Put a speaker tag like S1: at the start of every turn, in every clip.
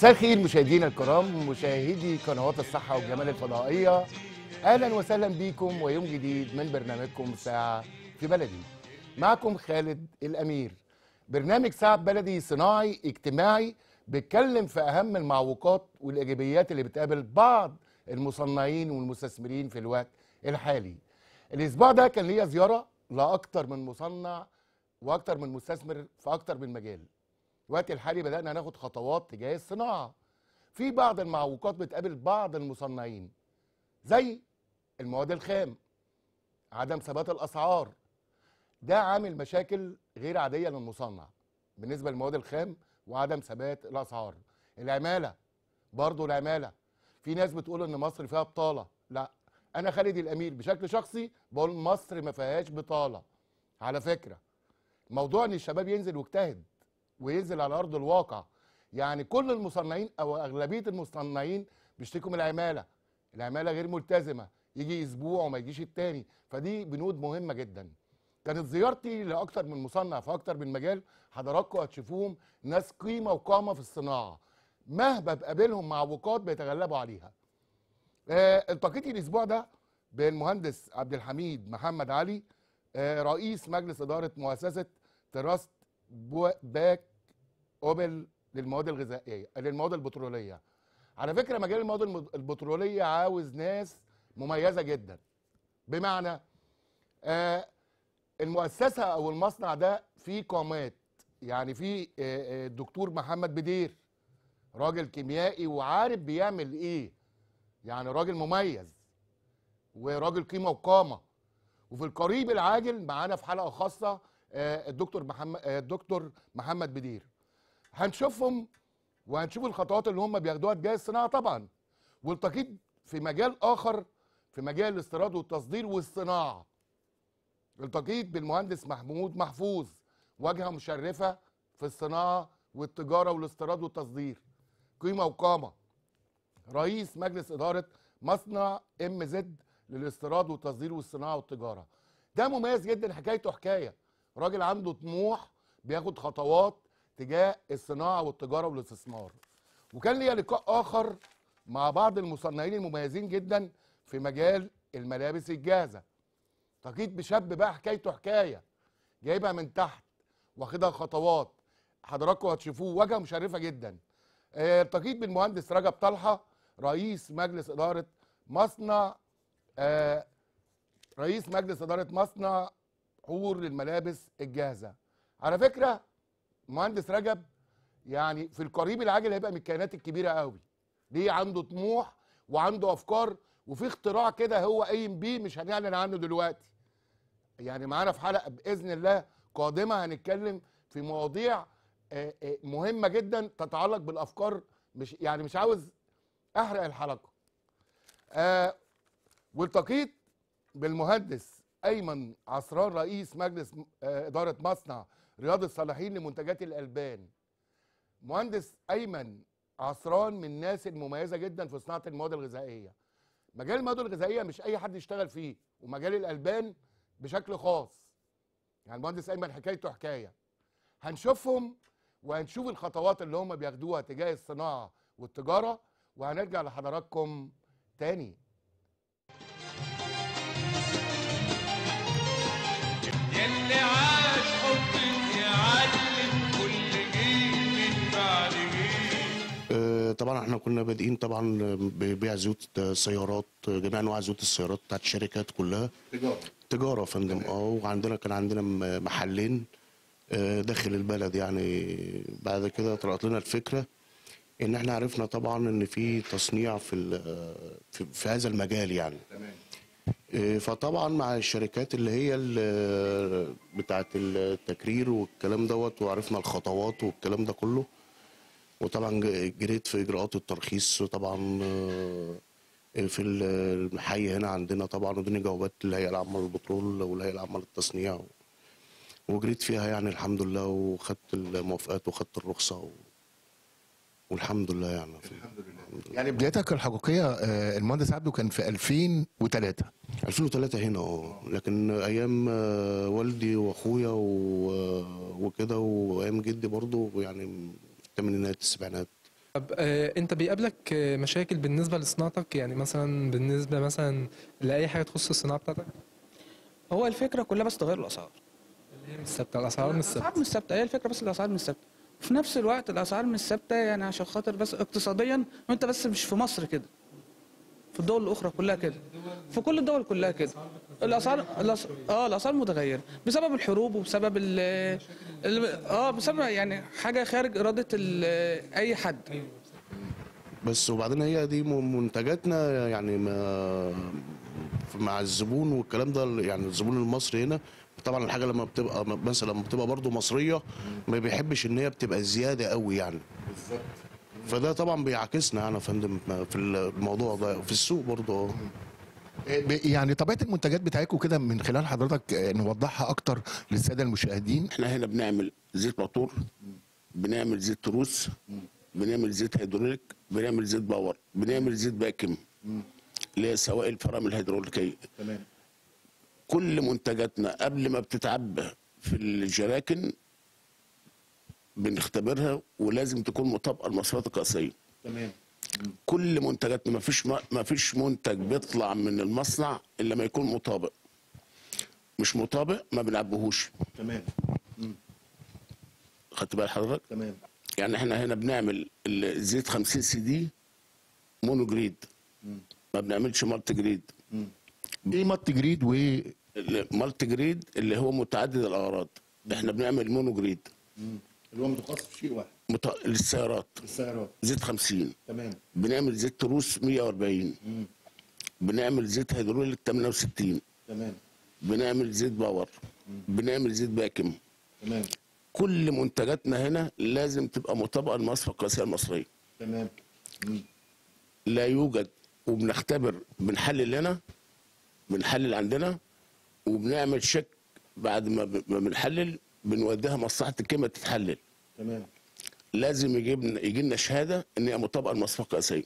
S1: مساء الخير مشاهدينا الكرام، مشاهدي قنوات الصحة والجمال الفضائية. أهلا وسهلا بيكم ويوم جديد من برنامجكم ساعة في بلدي. معكم خالد الأمير. برنامج ساعة بلدي صناعي اجتماعي بيتكلم في أهم المعوقات والإيجابيات اللي بتقابل بعض المصنعين والمستثمرين في الوقت الحالي. الأسبوع ده كان ليا زيارة لأكتر من مصنع وأكتر من مستثمر في أكتر من مجال. الوقت الحالي بدأنا ناخد خطوات تجاه الصناعة. في بعض المعوقات بتقابل بعض المصنعين زي المواد الخام، عدم ثبات الأسعار، ده عامل مشاكل غير عادية للمصنع بالنسبة للمواد الخام وعدم ثبات الأسعار. العمالة، برضو العمالة، في ناس بتقول إن مصر فيها بطالة. لا، أنا خالد الأمير بشكل شخصي بقول مصر ما فيهاش بطالة. على فكرة موضوع إن الشباب ينزل ويجتهد وينزل على ارض الواقع. يعني كل المصنعين او اغلبيه المصنعين بيشتكوا من العماله. العماله غير ملتزمه، يجي اسبوع وما يجيش التاني، فدي بنود مهمه جدا. كانت زيارتي لاكتر من مصنع في اكتر من مجال، حضراتكم هتشوفوهم ناس قيمه وقامه في الصناعه، مهما بقابلهم معوقات بيتغلبوا عليها. التقيت الاسبوع ده بالمهندس عبد الحميد محمد علي، رئيس مجلس اداره مؤسسه تراست باك اوبل للمواد الغذائيه للمواد البتروليه. على فكره مجال المواد البتروليه عاوز ناس مميزه جدا. بمعنى المؤسسه او المصنع ده فيه قامات، يعني فيه الدكتور محمد بدير، راجل كيميائي وعارف بيعمل ايه، يعني راجل مميز وراجل قيمه وقامه. وفي القريب العاجل معانا في حلقه خاصه الدكتور محمد بدير، هنشوفهم وهنشوف الخطوات اللي هم بياخدوها تجاه الصناعه طبعا. والتقيت في مجال اخر، في مجال الاستيراد والتصدير والصناعه. التقيت بالمهندس محمود محفوظ، واجهه مشرفه في الصناعه والتجاره والاستيراد والتصدير، قيمه وقامه، رئيس مجلس اداره مصنع ام زد للاستيراد والتصدير والصناعه والتجاره. ده مميز جدا، حكايته حكايه، راجل عنده طموح بياخد خطوات تجاه الصناعه والتجاره والاستثمار. وكان ليا لقاء اخر مع بعض المصنعين المميزين جدا في مجال الملابس الجاهزه. التقيت بشاب بقى حكايته حكايه، جايبها من تحت واخدها خطوات، حضراتكم هتشوفوه، واجهه مشرفه جدا. التقيت بالمهندس رجب طلحه، رئيس مجلس اداره مصنع رئيس مجلس اداره مصنع حور للملابس الجاهزه. على فكره مهندس رجب يعني في القريب العاجل هيبقى من الكيانات الكبيره قوي. ليه؟ عنده طموح وعنده افكار وفي اختراع كده هو قايم بيه، مش هنعلن عنه دلوقتي. يعني معانا في حلقه باذن الله قادمه هنتكلم في مواضيع مهمه جدا تتعلق بالافكار. مش عاوز احرق الحلقه. والتقيت بالمهندس ايمن عصران، رئيس مجلس اداره مصنع رياض الصالحين لمنتجات الالبان. مهندس ايمن عصران من الناس المميزه جدا في صناعه المواد الغذائيه. مجال المواد الغذائيه مش اي حد يشتغل فيه، ومجال الالبان بشكل خاص. يعني المهندس ايمن حكايته حكايه، هنشوفهم وهنشوف الخطوات اللي هم بياخدوها تجاه الصناعه والتجاره، وهنرجع لحضراتكم تاني.
S2: يلي عاش حبك يعلم كل جيل من بعد جيل.
S3: طبعا احنا كنا بادئين طبعا ببيع زيوت سيارات، جميع انواع زيوت السيارات بتاعت الشركات كلها تجاره يا فندم. وعندنا كان عندنا محلين داخل البلد. يعني بعد كده طلعت لنا الفكره ان احنا عرفنا طبعا ان في تصنيع في هذا المجال يعني. فطبعا مع الشركات اللي هي بتاعت التكرير والكلام دوت، وعرفنا الخطوات والكلام ده كله. وطبعا جريت في اجراءات الترخيص طبعا في الحي هنا عندنا طبعا، ودوني جوابات الهيئه العامه للبترول والهيئه العامه للتصنيع، وجريت فيها يعني الحمد لله، وخدت الموافقات وخدت الرخصه والحمد لله يعني.
S1: الحمد لله. يعني بدايتك الحقيقيه المهندس عبده كان في 2003
S3: هنا لكن ايام والدي واخويا وكده، وايام جدي برضو، يعني في الثمانينات السبعينات
S4: طب انت بيقابلك مشاكل بالنسبه لصناعتك، يعني مثلا بالنسبه مثلا لاي حاجه تخص الصناعه بتاعتك؟
S5: هو الفكره كلها بس تغير الاسعار.
S4: اللي هي مش ثابته، الاسعار مش
S5: الاسعار
S4: ثابته.
S5: مش ثابته، هي الفكره بس الاسعار مش ثابته. في نفس الوقت الاسعار مش ثابته يعني عشان خاطر بس اقتصاديا، وانت بس مش في مصر كده، في الدول الاخرى كلها كده، في كل الدول كلها كده. الاسعار متغيره بسبب الحروب وبسبب بسبب يعني حاجه خارج اراده اي حد.
S3: بس وبعدين هي دي منتجاتنا يعني مع الزبون والكلام ده، يعني الزبون المصري هنا طبعا الحاجه لما بتبقى مثلا لما بتبقى برضه مصريه ما بيحبش ان هي بتبقى زياده قوي يعني.
S1: بالظبط.
S3: فده طبعا بيعكسنا يعني يا فندم في الموضوع ده في السوق برضه.
S1: يعني طبيعه المنتجات بتاعتكم كده من خلال حضرتك نوضحها اكتر للساده المشاهدين.
S6: احنا هنا بنعمل زيت موتور، بنعمل زيت تروس، بنعمل زيت هيدروليك، بنعمل زيت باور، بنعمل زيت باكم اللي هي سوائل الفرامل الهيدروليكيه.
S1: تمام.
S6: كل منتجاتنا قبل ما بتتعبى في الجراكن بنختبرها ولازم تكون مطابقه للمواصفات القياسيه.
S1: تمام.
S6: كل منتجاتنا ما فيش منتج بيطلع من المصنع الا ما يكون مطابق. مش مطابق ما بنعبهوش.
S1: تمام.
S6: خدت بال حضرتك؟
S1: تمام.
S6: يعني احنا هنا بنعمل الزيت 50 سي دي مونو جريد، ما بنعملش مالتي جريد.
S1: ايه مط جريد
S6: مالتي جريد اللي هو متعدد الاغراض، احنا بنعمل مونو جريد
S1: اللي هو متخصص في شيء واحد؟
S6: للسيارات.
S1: السيارات.
S6: زيت 50.
S1: تمام.
S6: بنعمل زيت تروس 140. بنعمل زيت هيدروليك 68.
S1: تمام.
S6: بنعمل زيت باور. بنعمل زيت باكم.
S1: تمام.
S6: كل منتجاتنا هنا لازم تبقى مطابقه للمواصفات القياسيه المصريه.
S1: تمام.
S6: لا يوجد، وبنختبر، بنحلل هنا، بنحلل عندنا، وبنعمل شك بعد ما بنحلل بنوديها مصلحه الكيمياء تتحلل.
S1: تمام.
S6: لازم يجي لنا شهاده ان هي مطابقه للمواصفات القياسيه.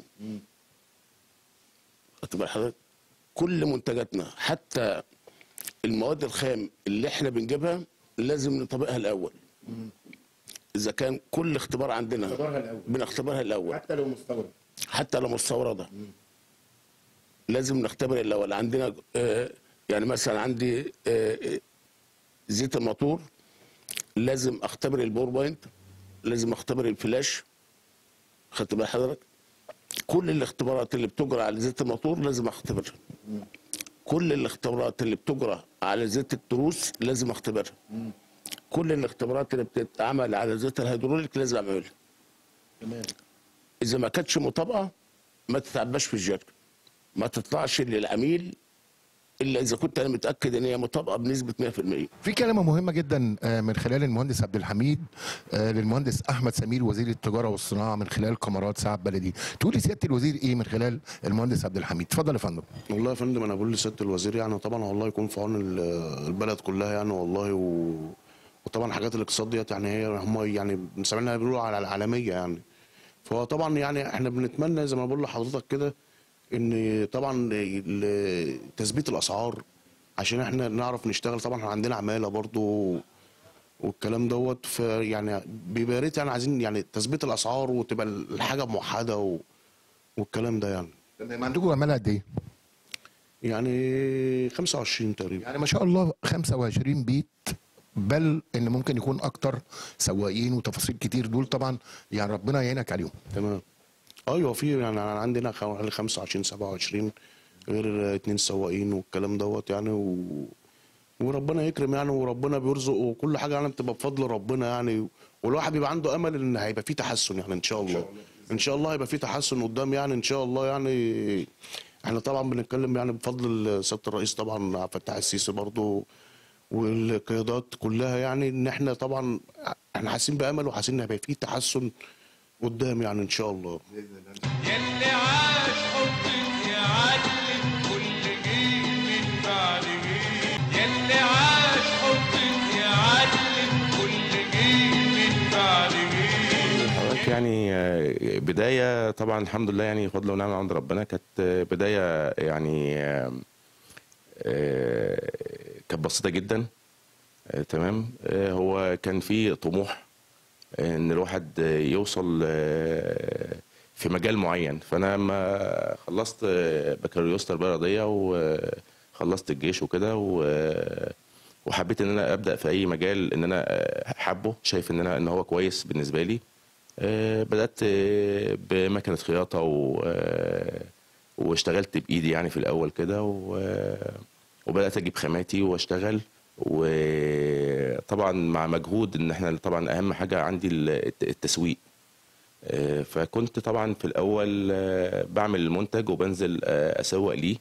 S6: خدت بال حضرتك؟ كل منتجاتنا حتى المواد الخام اللي احنا بنجيبها لازم نطبقها الاول. اذا كان كل اختبار عندنا بنختبرها الاول
S1: حتى لو مستورد.
S6: حتى لو مستورده لازم نختبر الاول. عندنا يعني مثلا عندي زيت الموتور لازم اختبر البور بوينت، لازم اختبر الفلاش. خدت بال حضرتك؟ كل الاختبارات اللي بتجرى على زيت الموتور لازم اختبرها. كل الاختبارات اللي بتجرى على زيت التروس لازم اختبرها. كل الاختبارات اللي بتتعمل على زيت الهيدروليك لازم اعملها.
S1: تمام.
S6: اذا ما كانتش مطابقه ما تتعباش في الجركن، ما تطلعش للعميل الا اذا كنت انا متاكد ان هي مطابقه بنسبه 100%.
S1: في كلمة مهمة جدا من خلال المهندس عبد الحميد للمهندس أحمد سمير وزير التجارة والصناعة من خلال كاميرات ساعة بلدي، تقولي سيادة الوزير إيه من خلال المهندس عبد الحميد؟ اتفضل يا فندم.
S3: والله يا فندم انا بقول لسياده الوزير يعني طبعا والله يكون في عون البلد كلها يعني والله وطبعا حاجات الاقتصاد ديت يعني هي هم يعني سامعينها بيقولوا على العالميه يعني. فهو طبعا يعني احنا بنتمنى زي ما بقول لحضرتك كده ان طبعا تثبيت الاسعار عشان احنا نعرف نشتغل. طبعا احنا عندنا عماله برضو والكلام دوت، فيعني بيبقى يا ريت يعني عايزين يعني تثبيت الاسعار وتبقى الحاجه موحده والكلام ده يعني.
S1: تمام. عندكم عمالة قد إيه؟
S3: يعني 25 تقريبا.
S1: يعني ما شاء الله 25 بيت، بل ان ممكن يكون اكتر، سواقين وتفاصيل كتير دول طبعا يعني ربنا يعينك عليهم.
S3: تمام. ايوه في يعني عندنا حوالي 25 27 غير 2 سواقين والكلام دوت يعني وربنا يكرم يعني وربنا بيرزق وكل حاجه يعني بتبقى بفضل ربنا يعني. والواحد بيبقى عنده امل ان هيبقى في تحسن يعني ان شاء الله. ان شاء الله هيبقى في تحسن قدام يعني ان شاء الله يعني. احنا طبعا بنتكلم يعني بفضل سياده الرئيس طبعا عبد الفتاح السيسي برضه والقيادات كلها يعني ان احنا طبعا احنا حاسين بامل وحاسين ان هيبقى في تحسن قدام يعني ان شاء الله.
S2: يلي عاش حبك يعلم كل جيل من بعد جيل. يلي عاش حبك يعلم كل جيل من بعد جيل.
S7: حضرتك يعني بداية طبعا الحمد لله يعني فضل ونعمة عند ربنا. كانت بداية يعني كانت بسيطة جدا. تمام. هو كان في طموح ان الواحد يوصل في مجال معين. فانا لما خلصت بكالوريوس تربيه رياضيه وخلصت الجيش وكده وحبيت ان انا ابدا في اي مجال ان انا حابه، شايف ان هو كويس بالنسبه لي. بدات بمكنه خياطه واشتغلت بايدي يعني في الاول كده، وبدات اجيب خاماتي واشتغل. وطبعا مع مجهود ان احنا طبعا اهم حاجه عندي التسويق. فكنت طبعا في الاول بعمل المنتج وبنزل اسوق ليه،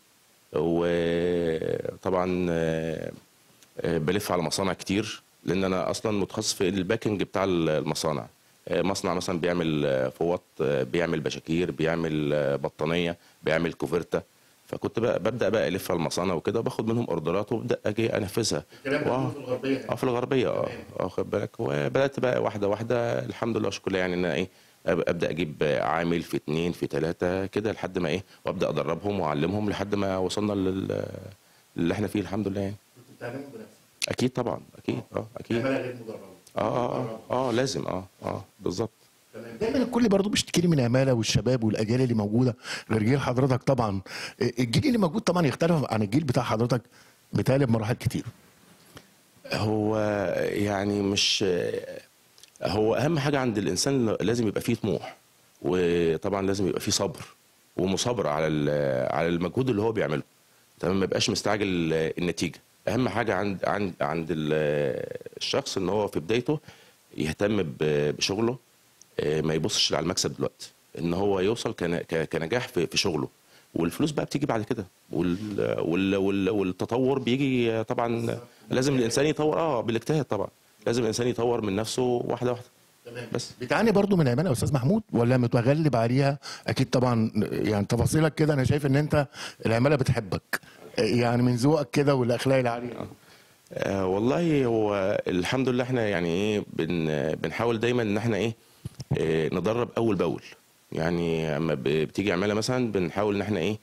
S7: وطبعا بلف على مصانع كتير، لان انا اصلا متخصص في الباكنج بتاع المصانع. مصنع مثلا بيعمل فوط، بيعمل بشاكير، بيعمل بطانيه، بيعمل كوفرته. فكنت ببدا بقى الف على المصانع وكده، باخد منهم اوردرات وابدا اجي انفذها.
S1: الكلام ده في الغربيه يعني.
S7: في الغربيه واخد بالك. وبدات بقى واحده واحده الحمد لله شكرا يعني ان ايه ابدا اجيب عامل في 2 في 3 كده لحد ما ايه، وابدا ادربهم واعلمهم لحد ما وصلنا اللي احنا فيه الحمد لله يعني.
S1: كنت بتعلمهم بنفسك؟
S7: اكيد طبعا، اكيد اكيد.
S1: عماله غير مدربه.
S7: لازم بالظبط.
S1: دايما الكل برضه بيشتكي لي من العماله والشباب والاجيال اللي موجوده غير جيل حضرتك. طبعا الجيل اللي موجود طبعا يختلف عن الجيل بتاع حضرتك بتالي بمراحل كتير.
S7: هو يعني مش هو اهم حاجه عند الانسان لازم يبقى فيه طموح، وطبعا لازم يبقى فيه صبر ومصابره على المجهود اللي هو بيعمله. تمام، ما يبقاش مستعجل النتيجه. اهم حاجه عند الشخص ان هو في بدايته يهتم بشغله، ما يبصش على المكسب دلوقتي، ان هو يوصل كنجاح في شغله، والفلوس بقى بتيجي بعد كده، والتطور بيجي طبعا. لازم الانسان يطور بالاجتهاد طبعا، لازم الانسان يطور من نفسه واحده واحده. بس
S1: بتعاني برضو من العماله يا استاذ محمود ولا متغلب عليها؟ اكيد طبعا، يعني تفاصيلك كده انا شايف ان انت العماله بتحبك يعني من ذوقك كده والاخلاق العاليه.
S7: والله هو الحمد لله احنا يعني ايه بنحاول دايما ان احنا ايه ندرب اول باول. يعني اما بتيجي عماله مثلا بنحاول ان احنا ايه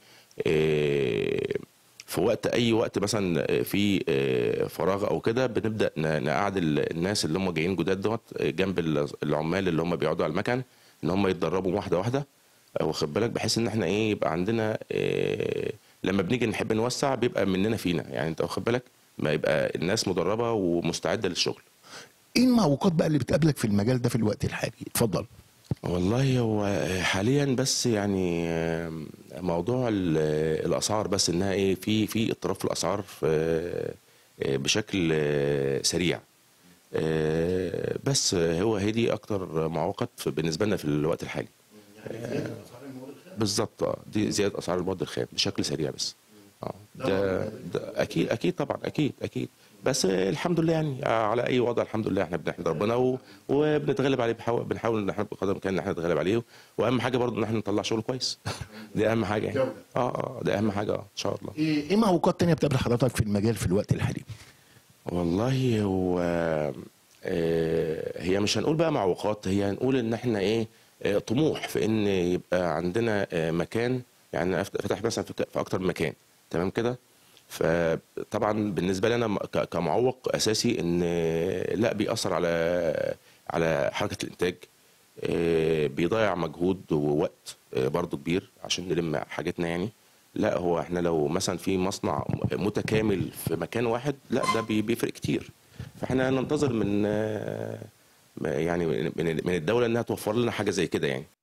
S7: في اي وقت مثلا في فراغ او كده بنبدا نقعد الناس اللي هم جايين جداد دوت جنب العمال اللي هم بيقعدوا على المكن، ان هم يتدربوا واحده واحده، واخد بالك، بحيث ان احنا ايه يبقى عندنا لما بنيجي نحب نوسع بيبقى مننا فينا، يعني انت واخد بالك، ما يبقى الناس مدربه ومستعده للشغل.
S1: ايه المعوقات بقى اللي بتقابلك في المجال ده في الوقت الحالي؟ اتفضل.
S7: والله هو حاليا بس يعني موضوع الاسعار، بس انها ايه في اضطراب في الاسعار بشكل سريع. بس هي دي اكتر معوقات بالنسبه لنا في الوقت الحالي. بالظبط دي زياده اسعار المواد الخام بشكل سريع بس. ده اكيد طبعا اكيد. بس الحمد لله يعني على اي وضع الحمد لله احنا بنحمد ربنا وبنتغلب عليه، بنحاول ان احنا بقدر الامكان ان احنا نتغلب عليه، واهم حاجه برضه ان احنا نطلع شغل كويس. دي اهم حاجه يعني. ده اهم حاجه ان شاء الله.
S1: ايه معوقات تانية بتقابل حضرتك في المجال في الوقت الحالي؟
S7: والله هو هي مش هنقول بقى معوقات، هي هنقول ان احنا ايه طموح في ان يبقى عندنا مكان، يعني فتح مثلا في اكتر من مكان، تمام كده. فطبعا بالنسبه لي انا كمعوق اساسي ان لا بيأثر على حركه الانتاج، بيضيع مجهود ووقت برضو كبير عشان نلم حاجتنا يعني. لا هو احنا لو مثلا في مصنع متكامل في مكان واحد لا ده بيفرق كتير. فاحنا ننتظر من يعني من الدوله انها توفر لنا حاجه زي كده يعني.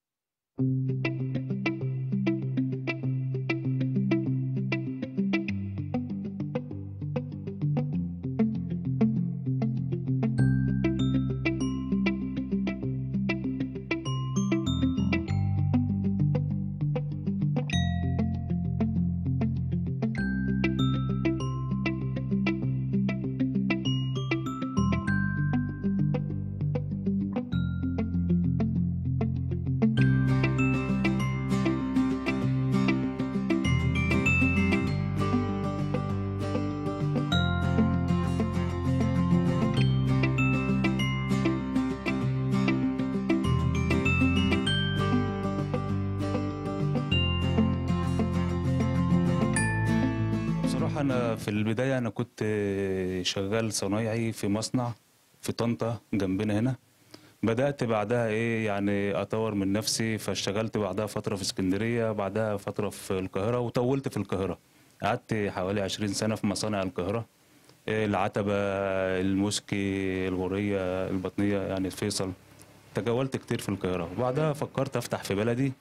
S8: أنا في البداية أنا كنت شغال صنايعي في مصنع في طنطا جنبنا هنا، بدأت بعدها ايه يعني اطور من نفسي، فاشتغلت بعدها فترة في اسكندرية، بعدها فترة في القاهرة، وطولت في القاهرة. قعدت حوالي 20 سنة في مصانع القاهرة، العتبة، الموسكي، الغورية، البطنية، يعني فيصل. تجولت كتير في القاهرة، وبعدها فكرت افتح في بلدي،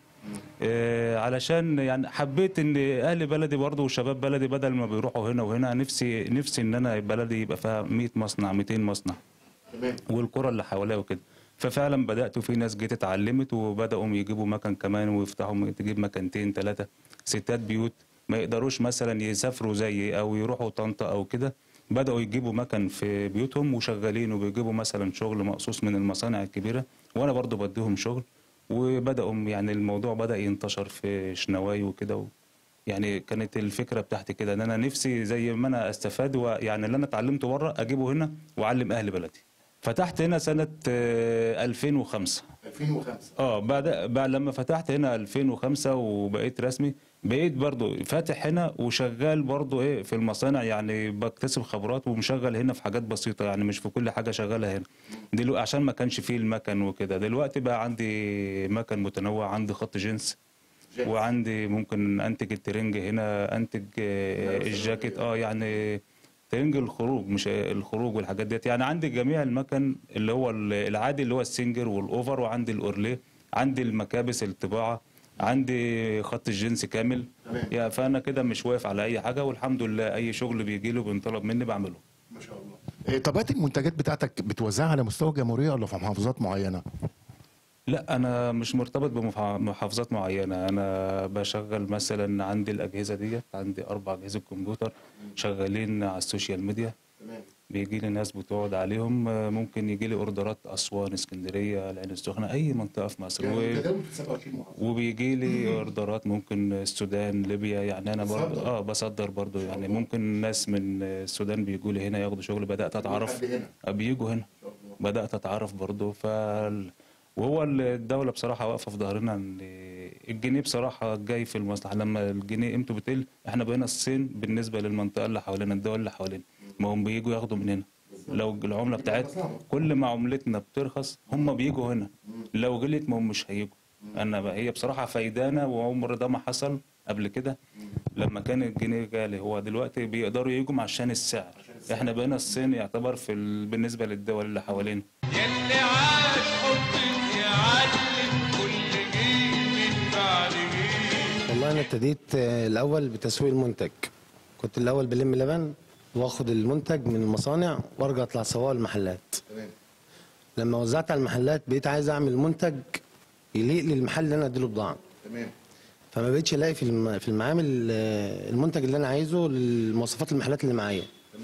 S8: علشان يعني حبيت ان اهل بلدي برضه وشباب بلدي بدل ما بيروحوا هنا وهنا، نفسي ان انا بلدي يبقى فيها 100 مصنع 200 مصنع، والقرى اللي حواليها وكده. ففعلا بدات، وفي ناس جت اتعلمت وبداوا يجيبوا مكن كمان، ويفتحوا تجيب مكنتين 3 ستات بيوت ما يقدروش مثلا يسافروا زيي او يروحوا طنطا او كده، بداوا يجيبوا مكن في بيوتهم وشغالين، وبيجيبوا مثلا شغل مقصوص من المصانع الكبيره، وانا برضو بديهم شغل. وبداوا يعني الموضوع بدا ينتشر في شنواي وكده. يعني كانت الفكره بتاعتي كده، ان انا نفسي زي ما انا استفاد، ويعني اللي انا اتعلمته بره اجيبه هنا واعلم اهل بلدي. فتحت هنا سنه 2005. بعد لما فتحت هنا 2005 وبقيت رسمي، بقيت برضو فاتح هنا وشغال برضو ايه في المصانع، يعني بكتسب خبرات ومشغل هنا في حاجات بسيطة، يعني مش في كل حاجة شغالة هنا دلوقتي عشان ما كانش فيه المكن وكده. دلوقتي بقى عندي مكن متنوع، عندي خط جنس، وعندي ممكن انتج الترنج هنا، انتج الجاكيت، يعني ترنج الخروج، مش الخروج والحاجات ديت. يعني عندي جميع المكن اللي هو العادي اللي هو السنجر والاوفر، وعندي الاورليه، عندي المكابس الطباعه، عندي خط الجنس كامل. يعني فانا كده مش واقف على اي حاجه، والحمد لله اي شغل بيجي له بينطلب مني بعمله.
S1: ما شاء الله. طبيعه المنتجات بتاعتك بتوزعها على مستوى الجمهوريه ولا في محافظات معينه؟
S8: لا، انا مش مرتبط بمحافظات معينه. انا بشغل مثلا عندي الاجهزه ديت، عندي 4 اجهزه كمبيوتر شغالين على السوشيال ميديا. بيجي لي ناس بتقعد عليهم، ممكن يجي لي اوردرات اسوان، اسكندريه، العين السخنه، اي منطقه في مصر. وبيجي لي اوردرات ممكن السودان، ليبيا. يعني انا برضه بصدر برضه، يعني ممكن ناس من السودان بيجوا لي هنا ياخدوا شغل. بدات اتعرف، بيجوا هنا بدات اتعرف برضه. وهو الدولة بصراحة واقفة في ظهرنا، ان الجنيه بصراحة جاي في المصلحة. لما الجنيه قيمته بتقل، احنا بقينا الصين بالنسبة للمنطقة اللي حوالينا، الدول اللي حوالينا، ما هم بييجوا ياخدوا من هنا. لو العملة بتاعتنا كل ما عملتنا بترخص هم بييجوا هنا، لو غلت ما هم مش هيجوا. هي بصراحة فايدانا، وعمر ده ما حصل قبل كده لما كان الجنيه غالي. هو دلوقتي بيقدروا يجوا عشان السعر. احنا بقينا الصين يعتبر بالنسبة للدول اللي حوالينا.
S2: يلي عاش حبك يعلم كل جيل من بعد جيل.
S9: والله انا ابتديت الاول بتسويق المنتج. كنت الاول بلم لبن واخد المنتج من المصانع وارجع اطلع اسوقه المحلات. لما وزعت على المحلات بقيت عايز اعمل منتج يليق للمحل اللي انا اديله بضاعه. فما بقتش الاقي في المعامل المنتج اللي انا عايزه للمواصفات المحلات اللي معايا.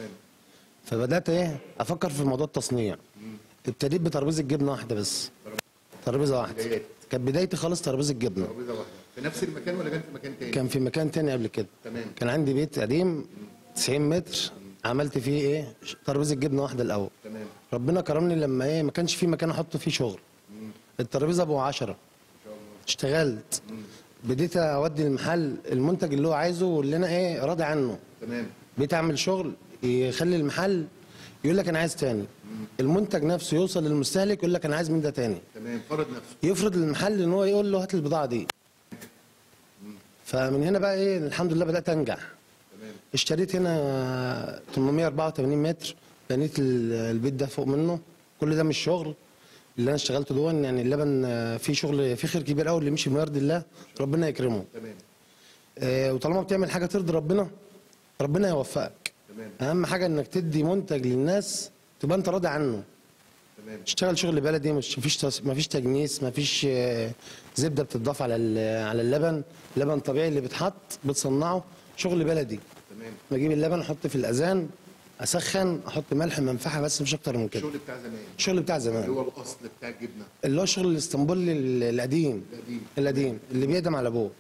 S9: فبدات افكر في موضوع التصنيع. ابتديت بترابيزه جبنه واحده بس، ترابيزه واحده. كانت بدايتي خالص ترابيزه جبنه.
S1: ترابيزه واحده في نفس المكان ولا كان في مكان تاني؟
S9: كان في مكان تاني قبل كده. كان عندي بيت قديم 90 متر، عملت فيه ترابيزه جبنه واحده الاول. ربنا كرمني لما ما كانش في مكان احط فيه شغل. الترابيزه ابو 10. اشتغلت. بديت اودي المحل المنتج اللي هو عايزه واللي انا راضي عنه. بقيت اعمل شغل يخلي المحل يقول لك انا عايز تاني. المنتج نفسه يوصل للمستهلك يقول لك انا عايز من ده تاني.
S1: فرض نفسه.
S9: يفرض للمحل ان هو يقول له هات البضاعه دي. فمن هنا بقى الحمد لله بدات انجح. اشتريت هنا 884 متر، بنيت البيت ده فوق منه. كل ده مش شغل اللي انا اشتغلته دون، يعني اللبن فيه شغل، فيه خير كبير قوي اللي مشي بمرض الله، ربنا يكرمه. وطالما بتعمل حاجه ترضي ربنا يوفقك. اهم حاجه انك تدي منتج للناس تبقى انت راضي عنه. تشتغل شغل بلدي، مفيش تجنيس، مفيش زبده بتضاف على اللبن. لبن طبيعي اللي بتحط بتصنعه، شغل بلدي. بجيب اللبن احط في الاذان، اسخن، احط ملح منفعه، بس مش اكتر من كده.
S1: الشغل بتاع زمان.
S9: الشغل بتاع زمان
S1: اللي هو الاصل بتاع الجبنه،
S9: اللي هو شغل الاسطنبولي القديم اللي بيقدم على ابوه.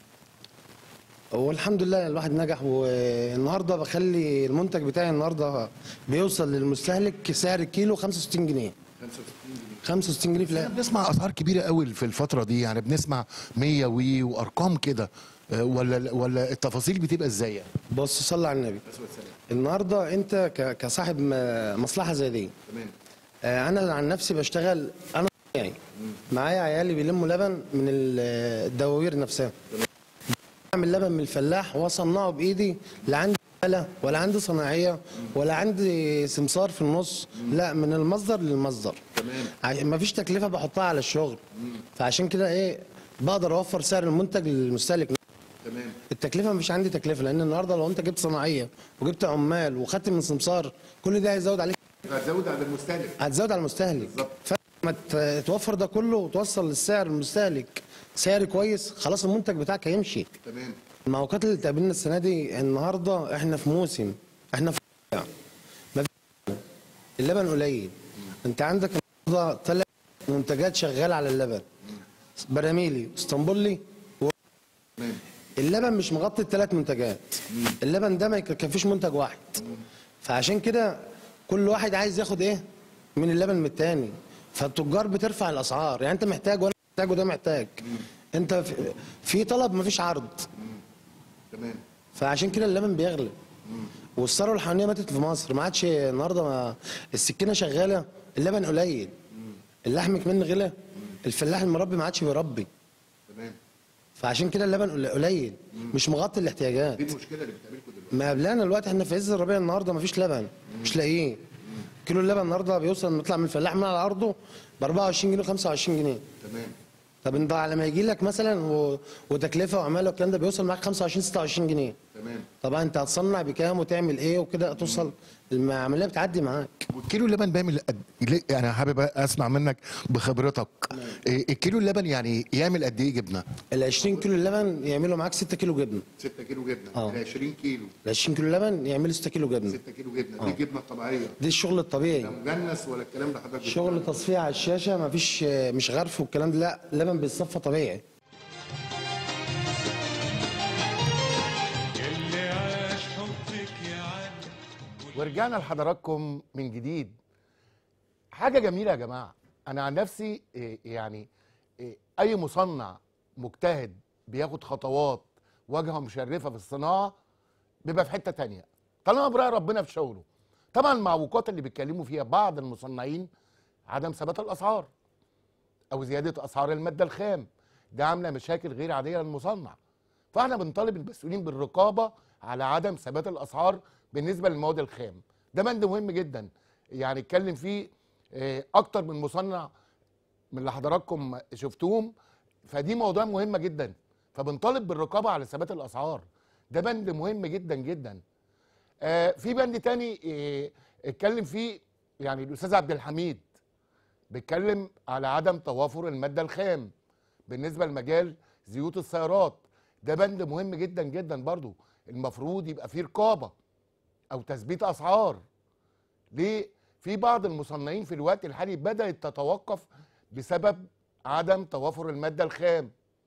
S9: والحمد لله الواحد نجح، والنهارده بخلي المنتج بتاعي النهارده بيوصل للمستهلك سعر الكيلو 65 جنيه. 65 جنيه في الآخر.
S1: بنسمع اسعار كبيره قوي في الفتره دي، يعني بنسمع 100 وارقام كده، ولا التفاصيل بتبقى ازاي يعني؟
S9: بص، صلي على النبي. النهارده انت كصاحب مصلحه زي دي، انا عن نفسي بشتغل انا يعني معايا عيالي بيلموا لبن من الدواوير نفسها. بعمل لبن من الفلاح واصنعه بايدي، لا عندي آلة ولا عندي صناعيه ولا عندي سمسار في النص، لا من المصدر للمصدر. تمام. مفيش تكلفه بحطها على الشغل. فعشان كده ايه بقدر اوفر سعر المنتج للمستهلك.
S1: تمام.
S9: التكلفه مش عندي تكلفه، لان النهارده لو انت جبت صناعيه وجبت عمال وخدت من سمسار كل ده هيزود عليك،
S1: هتزود على المستهلك.
S9: هتزود على المستهلك. فلما توفر ده كله وتوصل للسعر المستهلك سعر كويس، خلاص المنتج بتاعك هيمشي.
S1: تمام.
S9: المعوقات اللي تقابلنا السنه دي، النهارده احنا في موسم، احنا في اللبن قليل. انت عندك النهارده 3 منتجات شغاله على اللبن، براميلي اسطنبولي اللبن مش مغطي ال3 منتجات. اللبن ده ما يكفيش منتج واحد. فعشان كده كل واحد عايز ياخد ايه من اللبن من التاني، فالتجار بترفع الاسعار. يعني انت محتاج وانا محتاج وده محتاج، انت في طلب مفيش عرض.
S1: تمام.
S9: فعشان كده اللبن بيغلى. والثروه الحيوانيه ماتت في مصر، ما عادش النهارده السكينه شغاله، اللبن قليل، اللحم كمان غلى، الفلاح المربي ما عادش بيربي.
S1: تمام.
S9: فعشان كده اللبن قليل، مش مغطي الاحتياجات.
S1: دي المشكله اللي بتقابلكم دلوقتي.
S9: ما قبلنا دلوقتي احنا في عز الربيع، النهارده مفيش لبن، مش لاقيين. كيلو اللبن النهارده بيوصل نطلع من الفلاح من على ارضه ب 24 جنيه و 25 جنيه.
S1: تمام.
S9: طب انت على ما يجي لك مثلا وتكلفه وعماله والكلام ده بيوصل معاك 25 26 جنيه.
S1: تمام.
S9: طبعا انت هتصنع بكام وتعمل ايه وكده توصل العمليه بتعدي معاك.
S1: والكيلو اللبن بيعمل يعني حابب اسمع منك بخبرتك، الكيلو اللبن يعني يعمل قد ايه جبنه؟
S9: ال 20 كيلو اللبن يعملوا معاك 6 كيلو جبنه.
S1: 6 كيلو جبنه.
S9: اه.
S1: ال 20 كيلو.
S9: ال 20 كيلو لبن يعملوا 6 كيلو جبنه.
S1: 6 كيلو جبنه. دي الجبنه الطبيعيه.
S9: دي الشغل الطبيعي.
S1: لا مجنس ولا الكلام ده حضرتك؟
S9: شغل تصفيه على الشاشه، مفيش مش غرف والكلام ده، لا لبن بيتصفى طبيعي.
S2: اللي عاش حبك يا عم.
S1: ورجعنا لحضراتكم من جديد. حاجه جميله يا جماعه. انا عن نفسي يعني اي مصنع مجتهد بياخد خطوات واجهه مشرفه في الصناعه بيبقى في حته تانية طالما براء ربنا في شغله. طبعا المعوقات اللي بيتكلموا فيها بعض المصنعين عدم ثبات الاسعار او زياده اسعار الماده الخام، ده عامله مشاكل غير عاديه للمصنع. فاحنا بنطالب المسؤولين بالرقابه على عدم ثبات الاسعار بالنسبه للمواد الخام. ده بند مهم جدا يعني اتكلم فيه اكتر من مصنع من اللي حضراتكم شفتوهم، فدي موضوع مهمه جدا. فبنطالب بالرقابه على ثبات الاسعار، ده بند مهم جدا جدا. في بند تاني اتكلم فيه يعني الاستاذ عبد الحميد، بيتكلم على عدم توافر الماده الخام بالنسبه لمجال زيوت السيارات. ده بند مهم جدا جدا برضو، المفروض يبقى فيه رقابه او تثبيت اسعار. ليه؟ في بعض المصنعين في الوقت الحالي بدات تتوقف بسبب عدم توافر الماده الخام.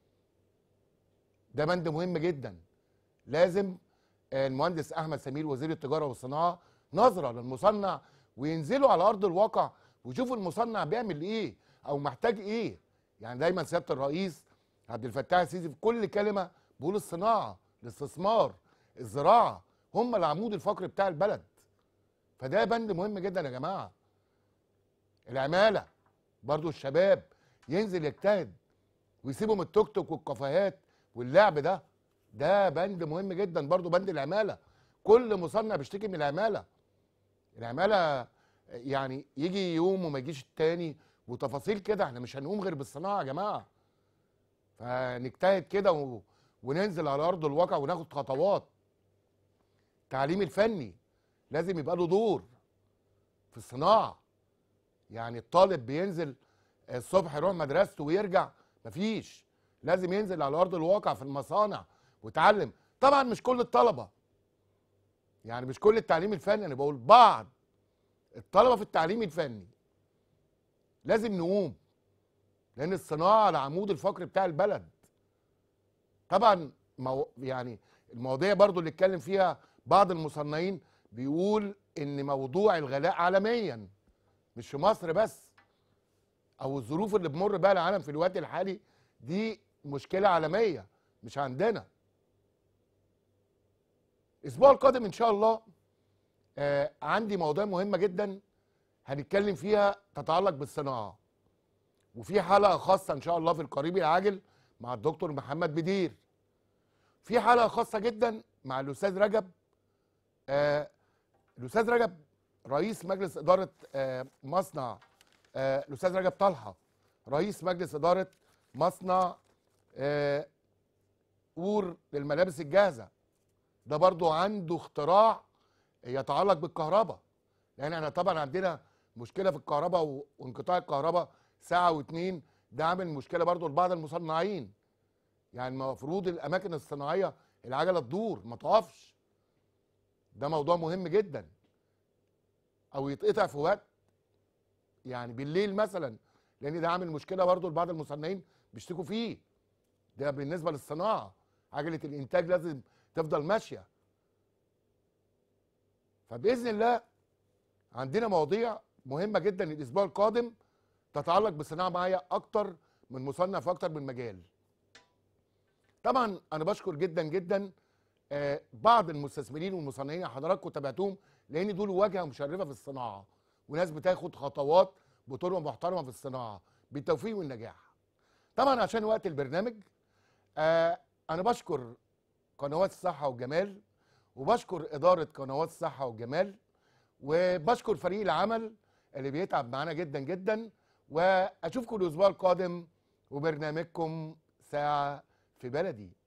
S1: ده بند مهم جدا. لازم المهندس احمد سمير وزير التجاره والصناعه نظره للمصنع وينزلوا على ارض الواقع ويشوفوا المصنع بيعمل ايه او محتاج ايه. يعني دايما سياده الرئيس عبد الفتاح السيسي في كل كلمه بيقول الصناعه، الاستثمار، الزراعه هم العمود الفقري بتاع البلد. فده بند مهم جدا يا جماعه. العماله برضو الشباب ينزل يجتهد ويسيبوا من التوك توك والكافيهات واللعب ده بند مهم جدا برضو، بند العماله. كل مصنع بيشتكي من العماله. العماله يعني يجي يوم وما يجيش التاني وتفاصيل كده. احنا مش هنقوم غير بالصناعه يا جماعه. فنجتهد كده وننزل على ارض الواقع وناخد خطوات. التعليم الفني لازم يبقى له دور في الصناعه. يعني الطالب بينزل الصبح يروح مدرسته ويرجع، مفيش. لازم ينزل على ارض الواقع في المصانع ويتعلم. طبعا مش كل الطلبه، يعني مش كل التعليم الفني، انا بقول بعض الطلبه في التعليم الفني لازم نقوم، لان الصناعه العمود الفقري بتاع البلد. طبعا يعني المواضيع برضو اللي اتكلم فيها بعض المصنعين بيقول ان موضوع الغلاء عالميا مش في مصر بس، او الظروف اللي بمر بها العالم في الوقت الحالي دي مشكله عالميه مش عندنا. الاسبوع القادم ان شاء الله عندي مواضيع مهمه جدا هنتكلم فيها تتعلق بالصناعه، وفي حلقه خاصه ان شاء الله في القريب العاجل مع الدكتور محمد بدير. في حلقه خاصه جدا مع الاستاذ رجب، الاستاذ رجب رئيس مجلس اداره مصنع، الاستاذ رجب طلحه رئيس مجلس اداره مصنع اور للملابس الجاهزه. ده برضو عنده اختراع يتعلق بالكهرباء، لان احنا طبعا عندنا مشكله في الكهرباء وانقطاع الكهرباء ساعه واتنين، ده عامل مشكله برضو لبعض المصنعين. يعني المفروض الاماكن الصناعيه العجله تدور ما تقفش، ده موضوع مهم جدا. او يتقطع في وقت يعني بالليل مثلا، لان ده عامل مشكله برضو لبعض المصنعين بيشتكوا فيه. ده بالنسبه للصناعه، عجله الانتاج لازم تفضل ماشيه. فباذن الله عندنا مواضيع مهمه جدا الاسبوع القادم تتعلق بالصناعه معايا اكتر من مصنع في اكتر من مجال. طبعا انا بشكر جدا جدا بعض المستثمرين والمصنعين اللي حضراتكم تابعتوهم، لان دول واجهه مشرفه في الصناعه، وناس بتاخد خطوات بطرق محترمه في الصناعه بالتوفيق والنجاح. طبعا عشان وقت البرنامج انا بشكر قنوات الصحه والجمال، وبشكر اداره قنوات الصحه والجمال، وبشكر فريق العمل اللي بيتعب معانا جدا جدا. واشوفكم الاسبوع القادم وبرنامجكم ساعه في بلدي.